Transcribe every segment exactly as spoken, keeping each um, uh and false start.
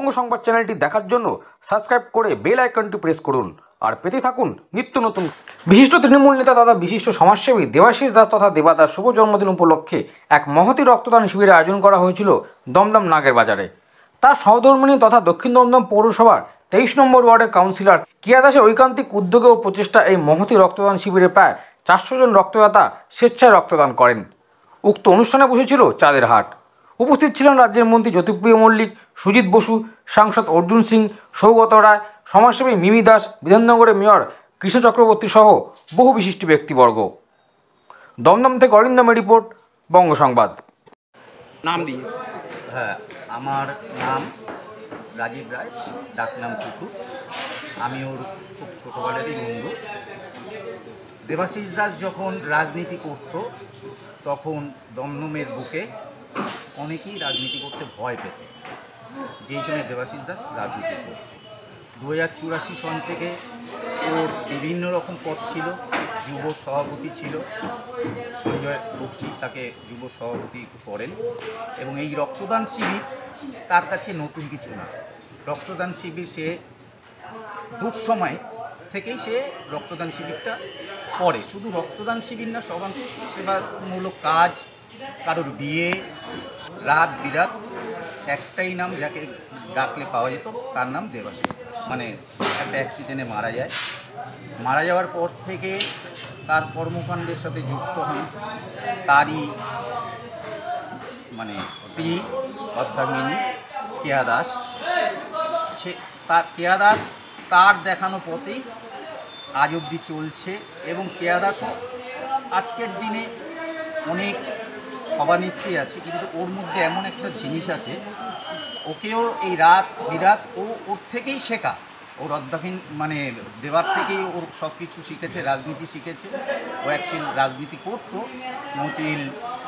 বঙ্গ সংবাদ চ্যানেলটি দেখার জন্য সাবস্ক্রাইব করে বেল আইকনটি প্রেস করুন আর পেতে থাকুন নিত্য নতুন। বিশিষ্ট তৃণমূল নেতা তথা বিশিষ্ট সমাজসেবী দেবাশিস দাস তথা দেবা দাস শুভ জন্মদিন উপলক্ষে এক মহতী রক্তদান শিবিরের আয়োজন করা হয়েছিল দমদম নাগের বাজারে। তার সহধর্মিণী তথা দক্ষিণ দমদম পৌরসভার তেইশ নম্বর ওয়ার্ডের কাউন্সিলর কিয়া দাসের ঐকান্তিক উদ্যোগে ও প্রচেষ্টা এই মহতী রক্তদান শিবিরে প্রায় চারশো জন রক্তদাতা স্বেচ্ছায় রক্তদান করেন। উক্ত অনুষ্ঠানে বসেছিল চাঁদের হাট। উপস্থিত ছিলেন রাজ্যের মন্ত্রী জ্যোতিপ্রিয় মল্লিক, সুজিত বসু, সাংসদ অর্জুন সিং, সৌগত রায়, সমাজসেবী মিমি দাস, বিধাননগরের মেয়র কৃষ্ণ চক্রবর্তী সহ বহু বিশিষ্ট ব্যক্তিবর্গ। দমদম থেকে অরিন্দম রিপোর্ট, বঙ্গ সংবাদ। নাম দিয়ে হ্যাঁ, আমার নাম রাজীব রায়, ডাকনাম কুকু। আমি ওর খুব ছোটোবেলারই বন্ধু। দেবাশিস দাস যখন রাজনীতি করত তখন দমদমের বুকে অনেকেই রাজনীতি করতে ভয় পেত, যেই সময় দেবাশিস দাস রাজনীতি করত। দু হাজার চুরাশি সন থেকে ওর বিভিন্ন রকম পদ ছিল। যুব সভাপতি ছিল, সঞ্জয় বক্সি তাকে যুব সভাপতি করেন। এবং এই রক্তদান শিবির তার কাছে নতুন কিছু না। রক্তদান শিবির সে দুঃসময় থেকেই সে রক্তদান শিবিরটা করে। শুধু রক্তদান শিবির না, সমাজ সেবামূলক কাজ, কারোর বিয়ে, রাত বিরাত, একটাই নাম যাকে ডাকলে পাওয়া যেত, তার নাম দেবাশিস। মানে একটা অ্যাক্সিডেন্টে মারা যায়। মারা যাওয়ার পর থেকে তার কর্মকাণ্ডের সাথে যুক্ত হন তারই মানে স্ত্রী অর্ধাঙ্গিনী কেয়া দাস। সে তার কেয়া দাস তার দেখানো পথেই আজ অবধি চলছে। এবং কেয়া দাসও আজকের দিনে অনেক সভানেত্রী আছে, কিন্তু ওর মধ্যে এমন একটা জিনিস আছে, ওকেও এই রাত বিরাত ও ওর থেকেই শেখা। ওর অর্ধাহীন মানে দেবার থেকেই ওর সব কিছু শিখেছে, রাজনীতি শিখেছে। ও অ্যাকচুয়ালি রাজনীতি করতো, মতিল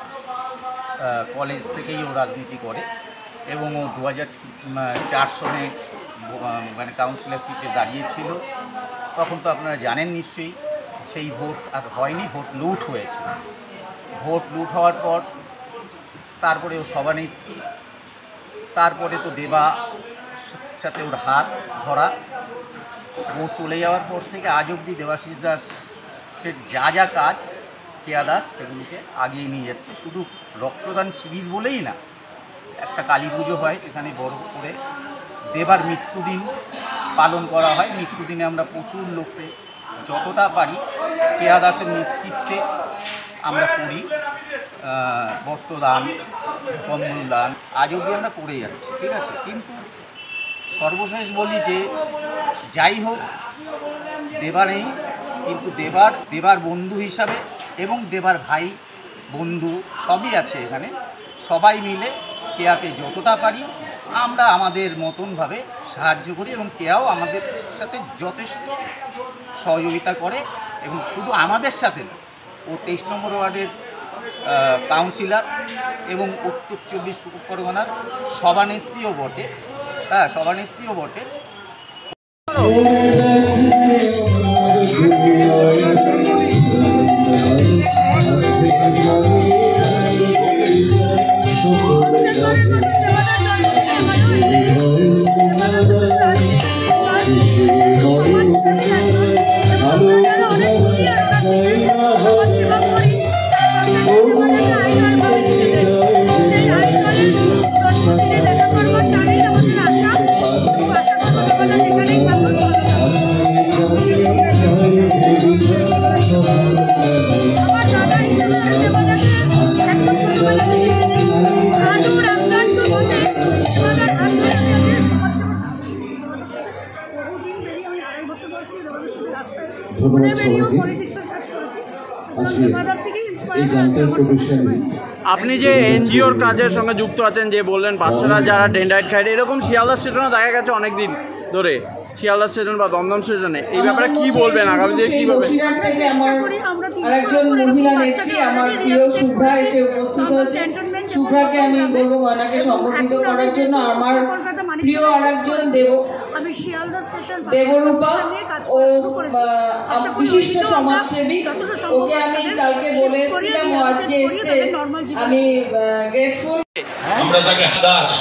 কলেজ থেকেই ও রাজনীতি করে। এবং ও দু হাজার চার সনে মানে কাউন্সিলরশিপে দাঁড়িয়েছিল। তখন তো আপনারা জানেন নিশ্চয়ই, সেই ভোট আর হয়নি, ভোট লুট হয়েছে। ভোট লুট হওয়ার পর তারপরে ও সভানেত্রী, তারপরে তো দেবা সাথে ওর হাত ধরা। ও চলে যাওয়ার পর থেকে আজ অবধি দেবাশিস দাসের যা যা কাজ কেয়া দাস সেগুলোকে আগিয়ে নিয়ে যাচ্ছে। শুধু রক্তদান শিবির বলেই না, একটা কালী পুজো হয় এখানে বড় করে, দেবার মৃত্যুদিন পালন করা হয়। মৃত্যুদিনে আমরা প্রচুর লোককে যতটা পারি কেয়া দাসের নেতৃত্বে আমরা করি। বস্ত্রদান, কম্বল দান আজ অবধি আমরা করে যাচ্ছি, ঠিক আছে। কিন্তু সর্বশেষ বলি যে যাই হোক, দেবা নেই, কিন্তু দেবার দেবার বন্ধু হিসাবে এবং দেবার ভাই বন্ধু সবই আছে এখানে। সবাই মিলে কেয়াকে যতটা পারি আমরা আমাদের মতনভাবে সাহায্য করি এবং কেয়াও আমাদের সাথে যথেষ্ট সহযোগিতা করে। এবং শুধু আমাদের সাথে না, ও তেইশ নম্বর ওয়ার্ডের কাউন্সিলর এবং উত্তর চব্বিশ পরগনার সভানেত্রীও বটে। হ্যাঁ, সভানেত্রীও বটে। আপনি যে এনজিওর কাজের সঙ্গে যুক্ত আছেন, যে বললেন বাচ্চারা যারা ডেন্ডাইট খায়, এরকম শিয়ালদা স্টেশনে দেখা গেছে অনেক দিন ধরে, শিয়ালদা স্টেশন বা দমদম স্টেশনে, এই ব্যাপারে কি বলবেন? আগামী দিনে কিভাবে? আরেকজন মহিলা নেত্রী আমার প্রিয় শুভ্রা এসে উপস্থিত হয়েছে। শুভ্রাকে আমি বলবো ওনাকে সম্বোধিত করার জন্য। আমার প্রিয় আরেকজন দেব দেবরূপা, ও বিশিষ্ট সমাজসেবী। ওকে আমি কালকে বলে এসেছিলাম, ও আজকে এসছে, আমি গ্রেটফুল। আমরা তাকে দাস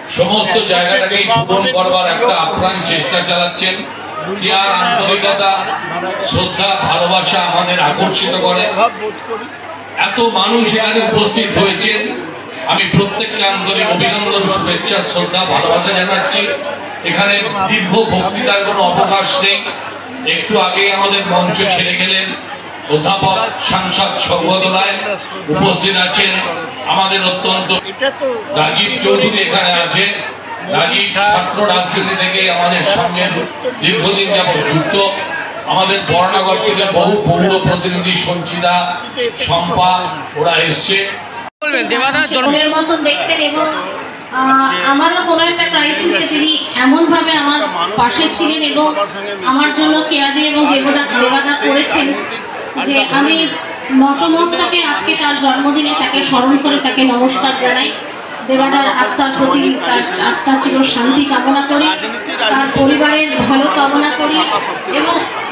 সমস্ত জায়গাটাকেই পূরণ করবার একটা আপ্রাণ চেষ্টা চালাচ্ছেন। কি আর আন্তরিকতা, শ্রদ্ধা, ভালোবাসা আমাদের আকর্ষিত করে। এত মানুষ এখানে উপস্থিত হয়েছেন, আমি প্রত্যেককে আন্তরিক অভিনন্দন, শুভেচ্ছা, শ্রদ্ধা, ভালোবাসা জানাচ্ছি। এখানে দীর্ঘ বক্তৃতার কোনো অবকাশ নেই। একটু আগে আমাদের মঞ্চ ছেড়ে গেলেন অধ্যাপক সাংসদ সঙ্গদ রায়, উপস্থিত আছেন আমাদের অত্যন্ত রাজীব চৌধুরী এখানে আছে। রাজীব ছাত্র রাজনীতি থেকে আমাদের সঙ্গে দীর্ঘদিন যাবৎ যুক্ত। আমাদের বর্ণাগর থেকে বহু পৌর প্রতিনিধি সঞ্চিতা, শম্পা ওরা এসছে। মনের মতন দেখতেন এবং আমারও কোনো একটা ক্রাইসিসে তিনি এমনভাবে আমার পাশে ছিলেন এবং আমার জন্য কেয়াদি এবং দেবদা দেবাদা করেছেন যে আমি নতমস্তকে আজকে তার জন্মদিনে তাকে স্মরণ করে তাকে নমস্কার জানাই। দেবাদার আত্মার প্রতি, তার আত্মা চির শান্তি কামনা করি, তার পরিবারের ভালো কামনা করি এবং